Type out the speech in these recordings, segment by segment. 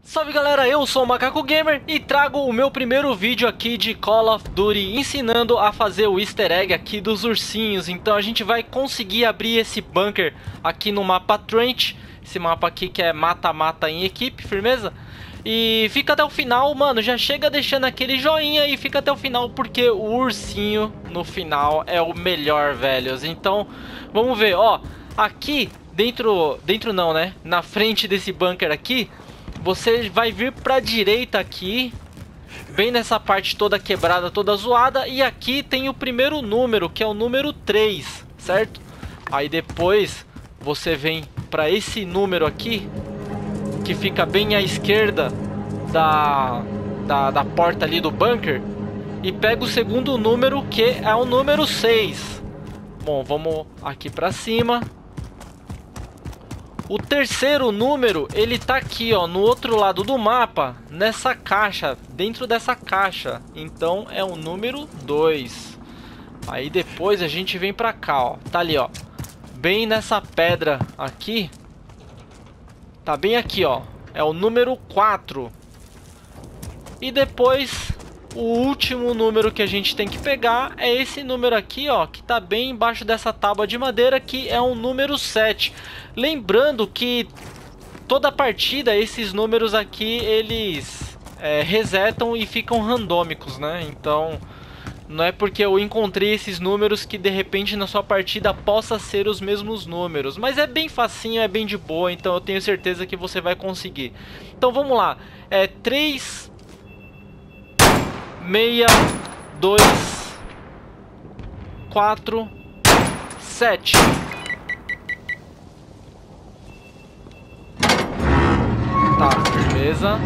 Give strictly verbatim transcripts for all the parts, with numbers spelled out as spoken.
Salve galera, eu sou o Macaco Gamer e trago o meu primeiro vídeo aqui de Call of Duty ensinando a fazer o easter egg aqui dos ursinhos. Então a gente vai conseguir abrir esse bunker aqui no mapa Trench, esse mapa aqui que é mata-mata em equipe, firmeza? E fica até o final, mano, já chega deixando aquele joinha e fica até o final porque o ursinho no final é o melhor, velhos. Então vamos ver, ó, aqui dentro, dentro não, né, na frente desse bunker aqui, você vai vir pra direita aqui, bem nessa parte toda quebrada, toda zoada. E aqui tem o primeiro número, que é o número três, certo? Aí depois você vem pra esse número aqui, que fica bem à esquerda da, da, da porta ali do bunker. E pega o segundo número, que é o número seis. Bom, vamos aqui pra cima. O terceiro número, ele tá aqui, ó, no outro lado do mapa, nessa caixa, dentro dessa caixa. Então é o número dois. Aí depois a gente vem pra cá, ó. Tá ali, ó. Bem nessa pedra aqui. Tá bem aqui, ó. É o número quatro. E depois, o último número que a gente tem que pegar é esse número aqui, ó, que tá bem embaixo dessa tábua de madeira, que é o número sete. Lembrando que toda partida esses números aqui eles é, resetam e ficam randômicos, né? Então não é porque eu encontrei esses números que de repente na sua partida possa ser os mesmos números. Mas é bem facinho, é bem de boa, então eu tenho certeza que você vai conseguir. Então vamos lá, é três, seis, dois, quatro, sete. Tá, firmeza.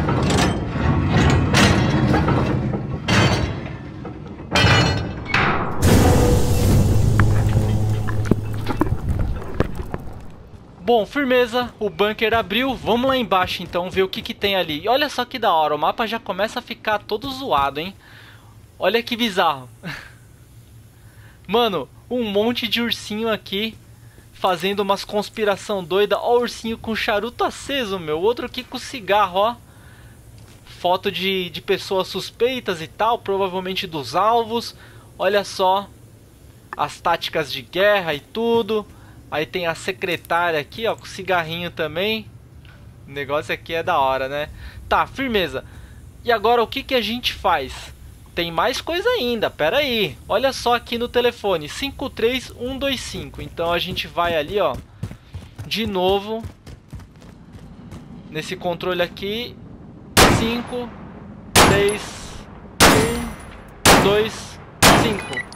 Bom, firmeza, o bunker abriu. Vamos lá embaixo então ver o que que tem ali. E olha só que da hora, o mapa já começa a ficar todo zoado, hein? Olha que bizarro. Mano, um monte de ursinho aqui fazendo umas conspiração doida. Ó o ursinho com charuto aceso, meu. Outro aqui com cigarro, ó. Foto de, de pessoas suspeitas e tal, provavelmente dos alvos. Olha só as táticas de guerra e tudo. Aí tem a secretária aqui, ó, com cigarrinho também. O negócio aqui é da hora, né? Tá, firmeza. E agora o que que a gente faz? Tem mais coisa ainda, pera aí. Olha só aqui no telefone, cinco três um dois cinco. Então a gente vai ali, ó, de novo nesse controle aqui. Cinco três um dois cinco.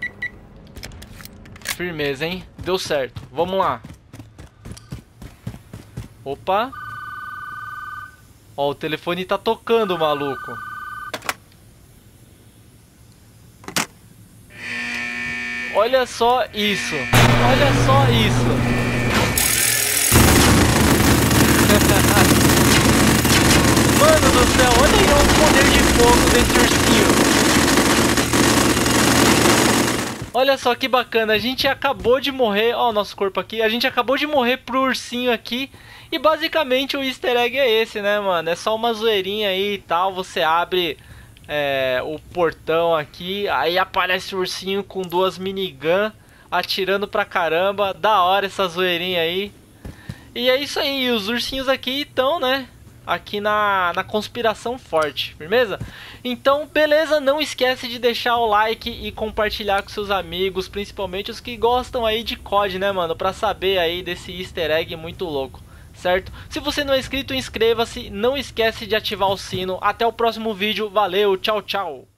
Firmeza, hein? Deu certo. Vamos lá. Opa. Ó, o telefone tá tocando, maluco. Olha só isso. Olha só isso. Mano do céu, olha aí o poder de fogo desse ursinho. Olha só que bacana, a gente acabou de morrer, ó o nosso corpo aqui, a gente acabou de morrer pro ursinho aqui. E basicamente o easter egg é esse, né, mano? É só uma zoeirinha aí e tal, você abre é, o portão aqui, aí aparece o ursinho com duas minigun atirando pra caramba. Da hora essa zoeirinha aí. E é isso aí, os ursinhos aqui estão, né, aqui na, na conspiração forte, firmeza? Então, beleza, não esquece de deixar o like e compartilhar com seus amigos, principalmente os que gostam aí de C O D, né, mano? Pra saber aí desse easter egg muito louco, certo? Se você não é inscrito, inscreva-se, não esquece de ativar o sino. Até o próximo vídeo, valeu, tchau, tchau!